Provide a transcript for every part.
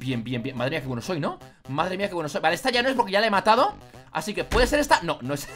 Bien, bien, bien. Madre mía, qué bueno soy, ¿no? Madre mía, qué bueno soy. Vale, esta ya no es porque ya la he matado. Así que puede ser esta. No, no es.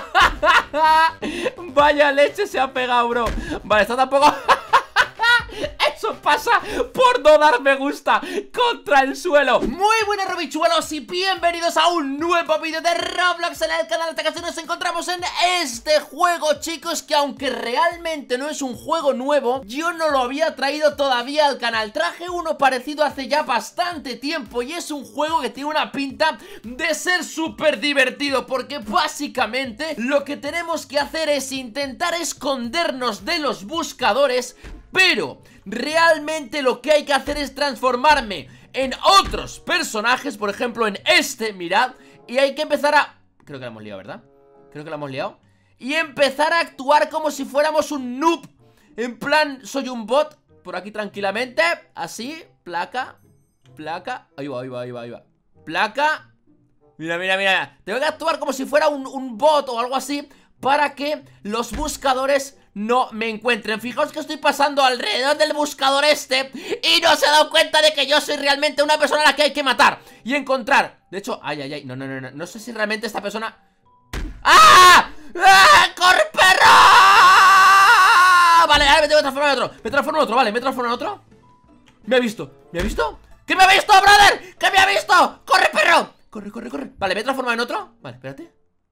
Vaya leche se ha pegado, bro. Vale, esta tampoco. Eso pasa por no dar me gusta contra el suelo. Muy buenas, Robichuelos, y bienvenidos a un nuevo vídeo de Roblox en el canal. Esta ocasión nos encontramos en este juego, chicos, que aunque realmente no es un juego nuevo, yo no lo había traído todavía al canal. Traje uno parecido hace ya bastante tiempo y es un juego que tiene una pinta de ser súper divertido, porque básicamente lo que tenemos que hacer es intentar escondernos de los buscadores. Pero realmente lo que hay que hacer es transformarme en otros personajes. Por ejemplo en este, mirad. Y hay que empezar a... Creo que la hemos liado, ¿verdad? Creo que la hemos liado. Y empezar a actuar como si fuéramos un noob. En plan, soy un bot. Por aquí tranquilamente. Así, placa. Placa. Ahí va, ahí va, ahí va, ahí va. Placa. Mira, mira, mira. Tengo que actuar como si fuera un bot o algo así, para que los buscadores no me encuentren. Fijaos que estoy pasando alrededor del buscador este y no se ha dado cuenta de que yo soy realmente una persona a la que hay que matar y encontrar. De hecho, ay, ay, ay, no, no, no, no. No sé si realmente esta persona... ¡Ah! ¡Ah! ¡Corre, perro! Vale, ahora me tengo que transformar en otro. Me transformo en otro, vale, me transformo en otro. Me ha visto, ¿me ha visto? ¿Qué me ha visto, brother? ¿Qué me ha visto? ¡Corre, perro! Corre, corre, corre. Vale, me he transformado en otro. Vale, espérate.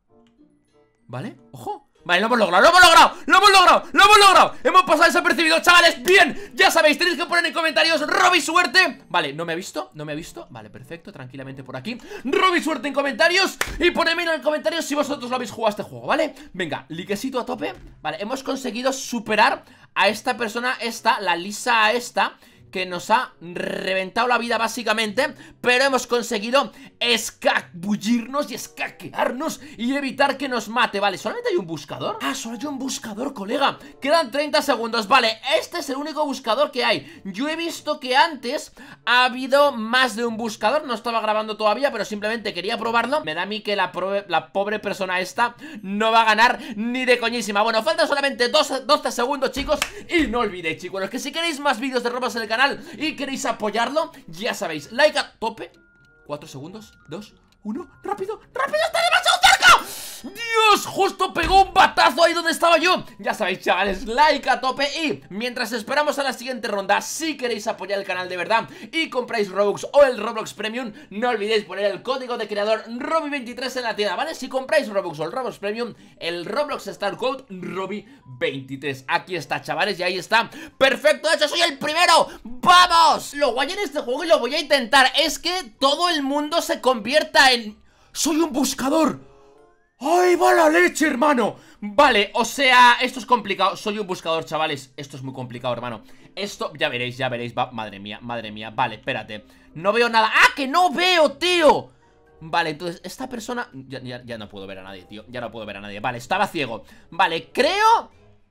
Vale, ojo. Vale, lo hemos logrado, lo hemos logrado, lo hemos logrado, lo hemos logrado. Hemos pasado desapercibido, chavales. Bien, ya sabéis, tenéis que poner en comentarios Robi suerte. Vale, no me ha visto, no me ha visto. Vale, perfecto, tranquilamente por aquí. Robi suerte en comentarios. Y ponedme en los comentarios si vosotros lo habéis jugado a este juego, ¿vale? Venga, likecito a tope. Vale, hemos conseguido superar a esta persona, la Lisa esta, que nos ha reventado la vida básicamente. Pero hemos conseguido escabullirnos y escaquearnos y evitar que nos mate. Vale, ¿solamente hay un buscador? Ah, solo hay un buscador, colega. Quedan 30 segundos, vale, este es el único buscador que hay. Yo he visto que antes ha habido más de un buscador. No estaba grabando todavía, pero simplemente quería probarlo. Me da a mí que la pobre persona esta no va a ganar ni de coñísima. Bueno, faltan solamente 12 segundos, chicos. Y no olvidéis, chicos, que si queréis más vídeos de Roblox en el canal y queréis apoyarlo, ya sabéis, like a tope. 4 segundos, 2, 1, rápido, rápido, está demasiado cerca. Dios, justo pegó un batazo ahí donde estaba yo. Ya sabéis, chavales, like a tope. Y mientras esperamos a la siguiente ronda, si queréis apoyar el canal de verdad y compráis Robux o el Roblox Premium, no olvidéis poner el código de creador Robi23 en la tienda, ¿vale? Si compráis Robux o el Roblox Premium, el Roblox Star Code Robi23. Aquí está, chavales, y ahí está. Perfecto, de hecho soy el primero. ¡Vamos! Lo guay en este juego, y lo voy a intentar, es que todo el mundo se convierta en... ¡Soy un buscador! ¡Ay, va la leche, hermano! Vale, o sea, esto es complicado. Soy un buscador, chavales. Esto es muy complicado, hermano. Esto, ya veréis, va. Madre mía, vale, espérate. No veo nada. ¡Ah, que no veo, tío! Vale, entonces, esta persona... Ya no puedo ver a nadie, tío. Ya no puedo ver a nadie. Vale, estaba ciego. Vale, creo...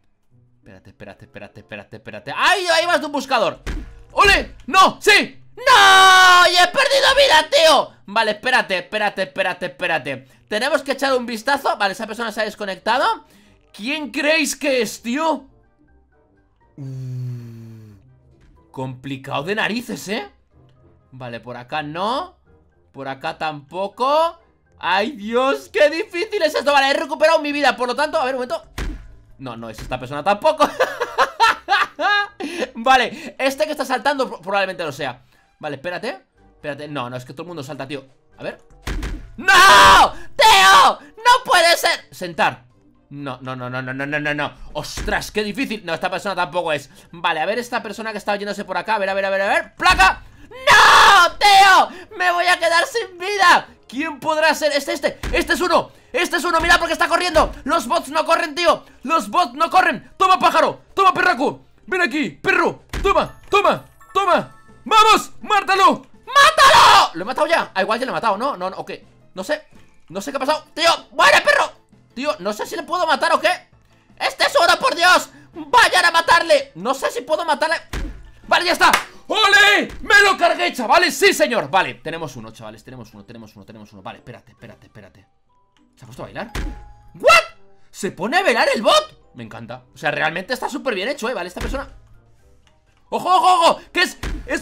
Espérate. ¡Ay, ahí vas de un buscador! ¡Ole! ¡No! ¡Sí! ¡No! ¡Y he perdido vida, tío! Vale, espérate. Tenemos que echar un vistazo. Vale, esa persona se ha desconectado. ¿Quién creéis que es, tío? Complicado de narices, ¿eh? Vale, por acá no. Por acá tampoco. ¡Ay, Dios! ¡Qué difícil es esto! Vale, he recuperado mi vida, por lo tanto... A ver, un momento. No es esta persona tampoco. Vale, este que está saltando probablemente lo sea. Vale, espérate. No, es que todo el mundo salta, tío. A ver. ¡No! ¡Teo! ¡No puede ser! Sentar. No. ¡Ostras, qué difícil! No, esta persona tampoco es. Vale, a ver esta persona que estaba yéndose por acá. A ver. ¡Placa! ¡No! ¡Teo! ¡Me voy a quedar sin vida! ¿Quién podrá ser? Este es uno, mira porque está corriendo. Los bots no corren, tío. Los bots no corren. Toma, pájaro, toma, perraco. Ven aquí, perro, toma. ¡Vamos! ¡Mátalo! ¿Lo he matado ya? Ah, igual ya lo he matado, ¿no? Ok. No sé qué ha pasado. Tío, ¡muere, perro! Tío, no sé si le puedo matar o qué. ¡Este es uno, por Dios! ¡Vayan a matarle! No sé si puedo matarle. Vale, ya está. ¡Ole! ¡Me lo cargué, chavales! ¡Sí, señor! Vale, tenemos uno, chavales, tenemos uno. Vale, espérate. ¿Se ha puesto a bailar? ¿What? ¿Se pone a bailar el bot? Me encanta. O sea, realmente está súper bien hecho, Vale, esta persona... ¡Ojo! ¿Qué es?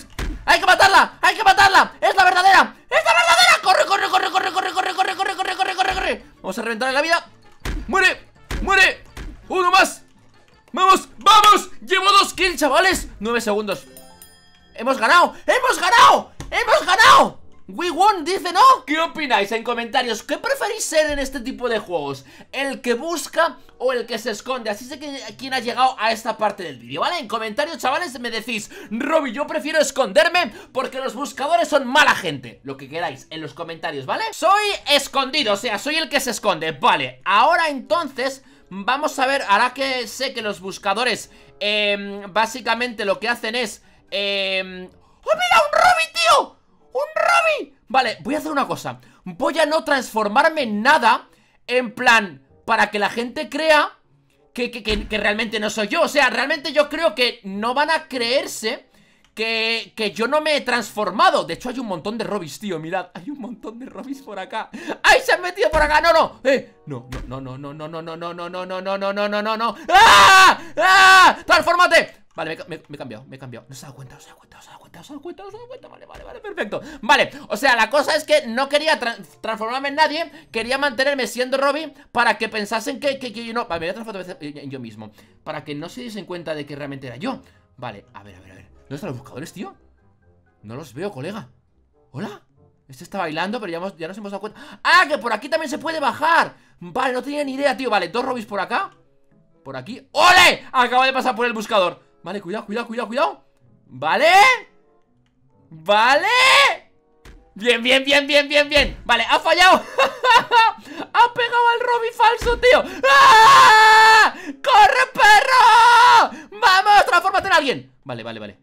¡Hay que matarla! ¡Hay que matarla! ¡Es la verdadera! ¡Es la verdadera! ¡Corre, corre, corre, corre, corre, corre, corre, corre, corre, corre, corre, corre! Vamos a reventarle la vida. ¡Muere! ¡Muere! ¡Uno más! ¡Vamos! ¡Vamos! ¡Llevo 2 kills, chavales! 9 segundos. ¡Hemos ganado! ¡Hemos ganado! ¡Hemos ganado! We won, dice, ¿no? ¿Qué opináis en comentarios? ¿Qué preferís ser en este tipo de juegos? ¿El que busca o el que se esconde? Así sé que quién ha llegado a esta parte del vídeo, ¿vale? En comentarios, chavales, me decís: Robbie, yo prefiero esconderme porque los buscadores son mala gente. Lo que queráis en los comentarios, ¿vale? Soy escondido, o sea, soy el que se esconde. Vale, ahora entonces vamos a ver, ahora que sé que los buscadores básicamente lo que hacen es ¡oh, mira, un Robbie, tío! ¡Un Robbie! Vale, voy a hacer una cosa. Voy a no transformarme en nada, en plan, para que la gente crea que realmente no soy yo. O sea, realmente yo creo que no van a creerse que yo no me he transformado. De hecho, hay un montón de Robbies, tío, mirad. Hay un montón de Robbies por acá. ¡Ay, se han metido por acá! ¡No, no! No, no, no, no, no, no, no, no, no, no, no, no, no, no, no, no, no. ¡Ah! ¡Ah! ¡Transfórmate! Vale, me he cambiado, me he cambiado. No se ha dado cuenta, no se ha dado cuenta, no se ha dado cuenta, no se ha dado cuenta, no se ha dado cuenta. Vale, vale, vale, perfecto. Vale, o sea, la cosa es que no quería transformarme en nadie. Quería mantenerme siendo Robbie para que pensasen que yo no. Vale, me voy a transformar en yo mismo, para que no se diesen cuenta de que realmente era yo. Vale, a ver, a ver, a ver. ¿Dónde están los buscadores, tío? No los veo, colega. ¿Hola? Este está bailando, pero ya nos hemos dado cuenta. ¡Ah, que por aquí también se puede bajar! Vale, no tenía ni idea, tío. Vale, 2 Robbies por acá. Por aquí. ¡Ole! Acaba de pasar por el buscador. Vale, cuidado, cuidado, cuidado, cuidado. Vale. Vale. Bien, bien, bien, bien, bien, bien. Vale, ha fallado. Ha pegado al Robbie falso, tío. ¡Ah! ¡Corre, perro! ¡Vamos! ¡Transfórmate en alguien! Vale, vale, vale.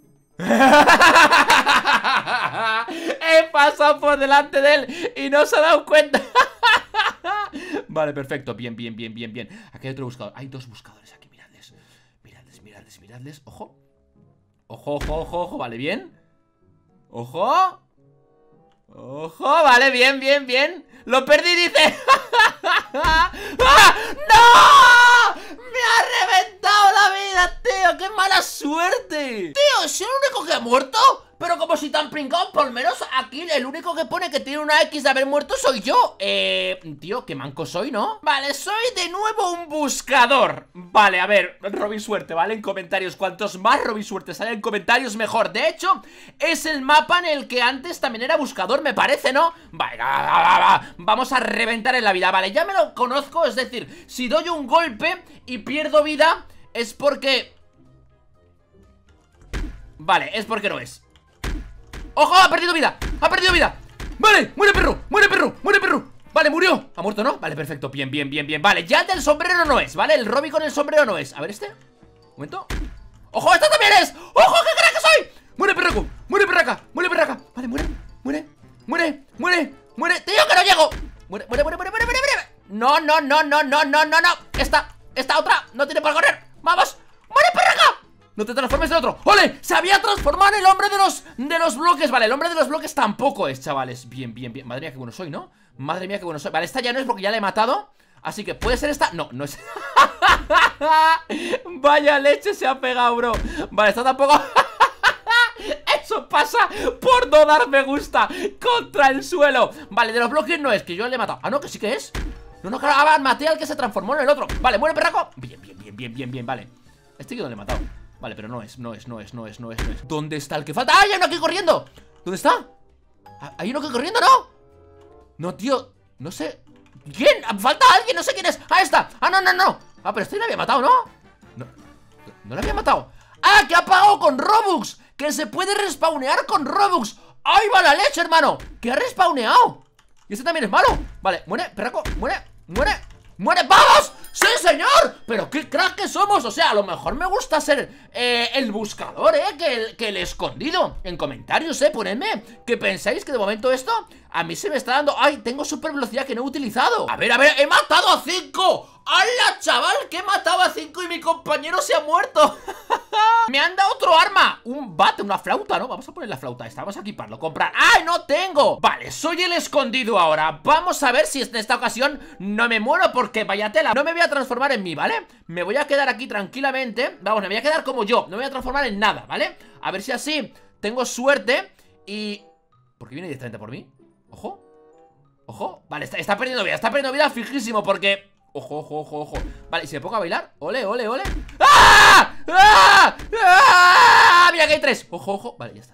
He pasado por delante de él y no se ha dado cuenta. Vale, perfecto. Bien, bien, bien, bien, bien. Aquí hay otro buscador. Hay 2 buscadores aquí, miradles. Miradles, miradles, miradles. Ojo. Ojo, ojo, ojo, ojo. Vale, bien. Ojo. Ojo, vale, bien, bien, bien. Lo perdí, dice. ¡Ah! ¡No! ¡Me ha reventado la vida, tío! ¡Qué mala suerte! Tío, ¿soy el único que ha muerto? Pero como si tan pringado, por lo menos aquí el único que pone que tiene una X de haber muerto soy yo. Tío, qué manco soy, ¿no? Vale, soy de nuevo un buscador. Vale, a ver, Robbie suerte, ¿vale? En comentarios, cuantos más Robbie suerte haya en comentarios, mejor. De hecho, es el mapa en el que antes también era buscador, me parece, ¿no? Vale, vamos a reventar en la vida. Vale, ya me lo conozco, es decir, si doy un golpe y pierdo vida, es porque... Vale, es porque no es. ¡Ojo! ¡Ha perdido vida! ¡Ha perdido vida! ¡Vale! ¡Muere perro! ¡Muere perro! ¡Muere perro! Vale, murió. ¿Ha muerto, no? Vale, perfecto. Bien, bien, bien, bien. Vale, ya el del sombrero no es, ¿vale? El Robbie con el sombrero no es. A ver, este. Un momento. ¡Ojo! ¡Esta también es! ¡Ojo! ¡Qué crack que soy! ¡Muere perraco! ¡Muere perraca! ¡Muere perraca! Vale, muere. Muere. Muere. Muere. Muere. ¡Tío, que no llego! Muere, muere, muere, muere, muere, muere, muere. No, no, no, no, no, no, no, no. Esta otra no tiene para correr. ¡Vamos! ¡Muere perraca! No te transformes en otro. ¡Ole! Se había transformado en el hombre de los bloques. Vale, el hombre de los bloques tampoco es, chavales. Bien, bien, bien. Madre mía, qué bueno soy, ¿no? Madre mía, qué bueno soy. Vale, esta ya no es porque ya la he matado. Así que puede ser esta. No, no es. Vaya leche se ha pegado, bro. Vale, esta tampoco. Eso pasa por no dar me gusta contra el suelo. Vale, de los bloques no es, que yo le he matado. Ah, no, que sí que es. No, no, claro, maté al que se transformó en el otro. Vale, muere perraco. Bien, bien, bien, bien, bien, bien, vale. Este yo no le he matado. Vale, pero no es. ¿Dónde está el que falta? ¡Ah, hay uno aquí corriendo! ¿Dónde está? ¿Hay uno aquí corriendo, no? No, tío, no sé. ¿Quién? Falta alguien, no sé quién es. ¡Ah, está! ¡Ah, no, no, no! Ah, pero este le había matado, ¿no? No le había matado. ¡Ah, que ha pagado con Robux! ¡Que se puede respawnear con Robux! ¡Ay, va la leche, hermano! ¡Que ha respawneado! Y este también es malo. Vale, muere, perraco, muere, muere, muere. ¡Vamos! ¡Sí, señor! Pero qué crack que somos. O sea, a lo mejor me gusta ser el buscador, que el escondido. En comentarios, ponedme ¿qué pensáis? Que de momento esto a mí se me está dando... ¡Ay! Tengo super velocidad que no he utilizado. A ver, he matado a 5. ¡Hala, chaval! Que he matado a 5 y mi compañero se ha muerto. Me han dado otro arma. Un bate, una flauta, ¿no? Vamos a poner la flauta esta, vamos a equiparlo, comprar. ¡Ay, no tengo! Vale, soy el escondido ahora. Vamos a ver si en esta ocasión no me muero, porque vaya tela. No me voy a transformar en mí, ¿vale? Me voy a quedar aquí tranquilamente. Vamos, me voy a quedar como yo. No me voy a transformar en nada, ¿vale? A ver si así tengo suerte y... ¿Por qué viene directamente por mí? Ojo. Ojo. Vale, está perdiendo vida fijísimo porque... Ojo, ojo, ojo, ojo. Vale, ¿y si me pongo a bailar? Ole, ole, ole. ¡Ah! ¡Ah! ¡Ah! Mira que hay 3. Ojo, ojo. Vale, ya está.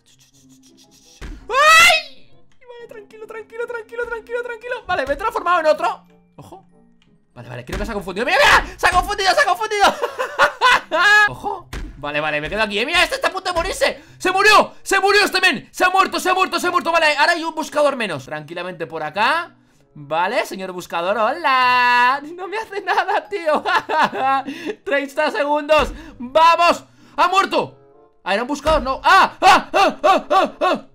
¡Ay! Vale, tranquilo, tranquilo, tranquilo, tranquilo, tranquilo. Vale, me he transformado en otro. Ojo. Vale, vale, creo que se ha confundido. ¡Mira, mira! ¡Se ha confundido, se ha confundido! Ojo. Vale, vale, me quedo aquí. Mira, este está a punto de morirse. ¡Se murió! ¡Se murió este men! ¡Se ha muerto, se ha muerto, se ha muerto! Vale, ahora hay un buscador menos. Tranquilamente por acá. Vale, señor buscador, hola. No me hace nada, tío. 30 segundos. ¡Vamos! ¡Ha muerto! Ah, era un buscador, no. ¡Ah! ¡Ah! ¡Ah! ¡Ah! ¡Ah! ¡Ah!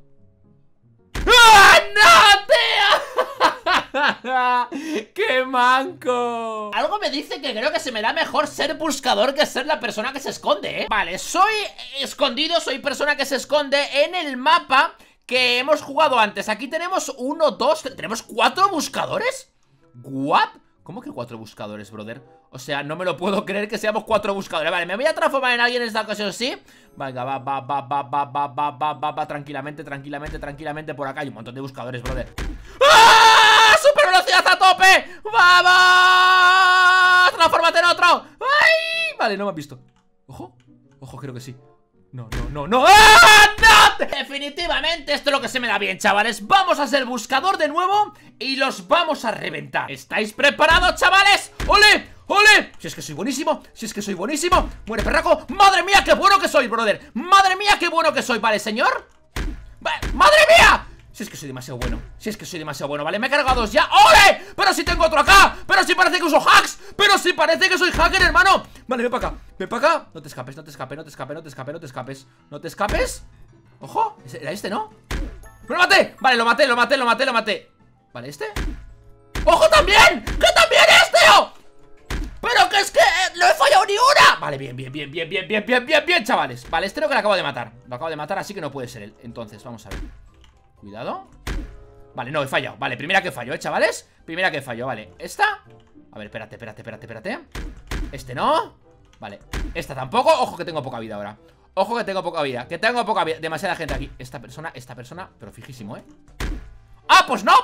¡Ah! ¡No, tío! ¡Qué manco! Algo me dice que creo que se me da mejor ser buscador que ser la persona que se esconde, ¿eh? Vale, soy escondido, soy persona que se esconde en el mapa que hemos jugado antes. Aquí tenemos 1, 2, ¿tenemos 4 buscadores? ¿What? ¿Cómo que 4 buscadores, brother? O sea, no me lo puedo creer que seamos 4 buscadores. Vale, me voy a transformar en alguien en esta ocasión, ¿sí? Venga, va, tranquilamente, tranquilamente, tranquilamente. Por acá hay un montón de buscadores, brother. ¡Ah! ¡Super velocidad a tope! ¡Vamos! ¡Transfórmate en otro! ¡Ay! Vale, no me han visto. Ojo, ojo, creo que sí. No, no, no, no. ¡Ah! ¡No! Definitivamente esto es lo que se me da bien, chavales. Vamos a ser buscador de nuevo y los vamos a reventar. ¿Estáis preparados, chavales? ¡Ole! ¡Ole! Si es que soy buenísimo, si es que soy buenísimo. ¡Muere, perraco! ¡Madre mía, qué bueno que soy, brother! ¡Madre mía, qué bueno que soy! ¿Vale, señor? ¡Madre mía! Si es que soy demasiado bueno, si es que soy demasiado bueno. Vale, me he cargado 2 ya. ¡Ole! Pero si tengo otro acá. Pero si parece que uso hacks. Pero si parece que soy hacker, hermano. Vale, ven para acá, ven para acá. No te escapes, no te escapes, no te escapes, no te escapes, no te escapes. No te escapes. Ojo, era este, ¿no? ¡Me lo maté! Vale, lo maté, lo maté, lo maté, lo maté. Vale, ¿este? ¡Ojo también! ¡Que también es, tío! Pero que es que no he fallado ni una. Vale, bien, bien, bien, bien, bien, bien, bien, bien, bien, chavales. Vale, este no, que lo acabo de matar. Lo acabo de matar, así que no puede ser él. Entonces, vamos a ver. Cuidado. Vale, no, he fallado. Vale, primera que fallo, chavales. Primera que fallo, vale. ¿Esta? A ver, espérate, espérate, espérate, espérate. Este no. Vale, esta tampoco. Ojo que tengo poca vida ahora. Ojo que tengo poca vida. Que tengo poca vida. Demasiada gente aquí. Esta persona, pero fijísimo, ¿eh? ¡Ah, pues no!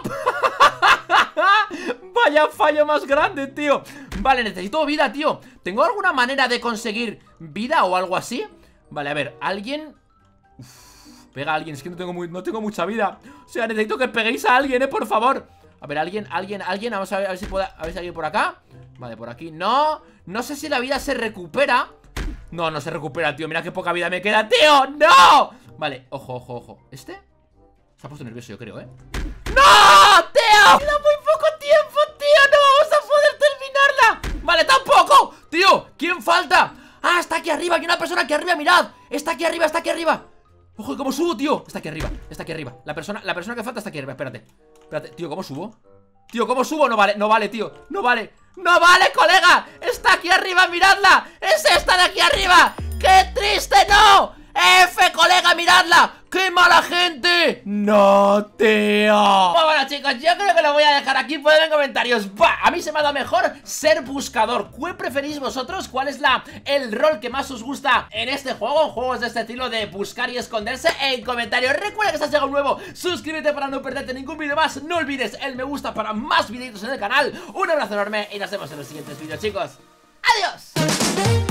Vaya fallo más grande, tío. Vale, necesito vida, tío. ¿Tengo alguna manera de conseguir vida o algo así? Vale, a ver, alguien... Pega a alguien, es que no tengo mucha vida. O sea, necesito que peguéis a alguien, por favor. A ver, alguien. Vamos a ver si puede. A ver si alguien por acá. Vale, por aquí. No. No sé si la vida se recupera. No, no se recupera, tío. Mira qué poca vida me queda, tío. ¡No! Vale, ojo, ojo, ojo. ¿Este? Se ha puesto nervioso, yo creo, ¿eh? ¡No, tío! Queda muy poco tiempo, tío. No vamos a poder terminarla. Vale, tampoco. Tío, ¿quién falta? Ah, está aquí arriba. Hay una persona aquí arriba, mirad. Está aquí arriba, está aquí arriba. Ojo, ¿cómo subo, tío? Está aquí arriba, está aquí arriba. La persona que falta está aquí arriba, espérate. Espérate, tío, ¿cómo subo? Tío, ¿cómo subo? No vale, no vale, tío. No vale, no vale, colega. Está aquí arriba, miradla. Es esta de aquí arriba. ¡Qué triste, no! ¡F, colega, miradla! ¡Qué mala gente! ¡No, tío! Bueno, chicos, yo creo que lo voy a dejar aquí. Poned en comentarios. ¡Bah! A mí se me ha dado mejor ser buscador. ¿Cuál preferís vosotros? ¿Cuál es el rol que más os gusta en este juego? Juegos de este estilo de buscar y esconderse. En comentarios. Recuerda que si has llegado nuevo, suscríbete para no perderte ningún vídeo más. No olvides el me gusta para más videitos en el canal. Un abrazo enorme y nos vemos en los siguientes vídeos, chicos. ¡Adiós!